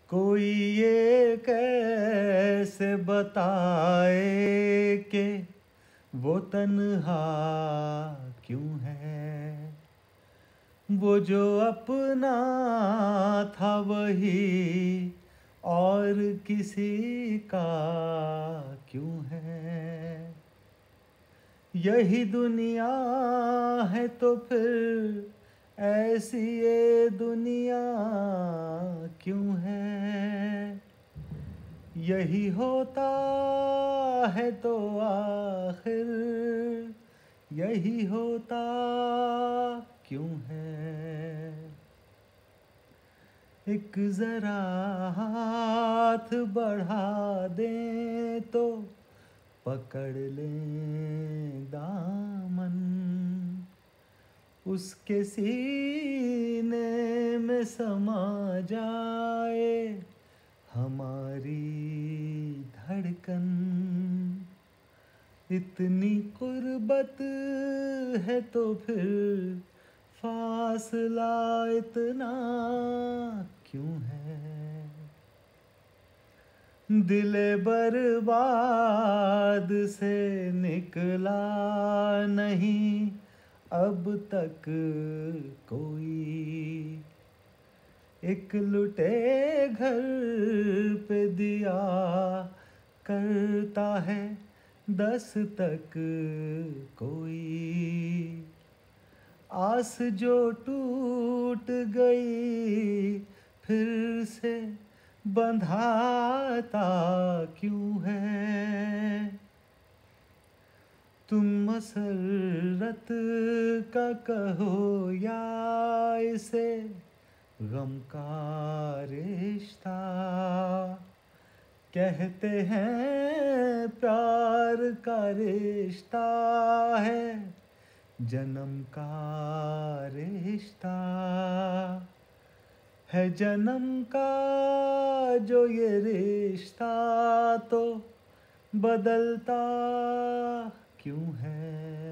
कोई ये कैसे बताए कि वो तन्हा क्यों है। वो जो अपना था वही और किसी का क्यों है। यही दुनिया है तो फिर ऐसी ये दुनिया क्यों है। यही होता है तो आखिर यही होता क्यों है। एक जरा हाथ बढ़ा दें तो पकड़ लें दामन। उसके सीने में समा जाए हमारी धड़कन। इतनी कुर्बत है तो फिर फासला इतना क्यों है। दिले बर्बाद से निकला नहीं अब तक कोई। एक लुटे घर पे दिया करता है 10 तक कोई। आस जो टूट गई फिर से बंधाता क्यों है। तुम मसरत का कहो या इसे गम का रिश्ता। कहते हैं प्यार का रिश्ता है जन्म का रिश्ता। है जन्म का जो ये रिश्ता तो बदलता क्यों है।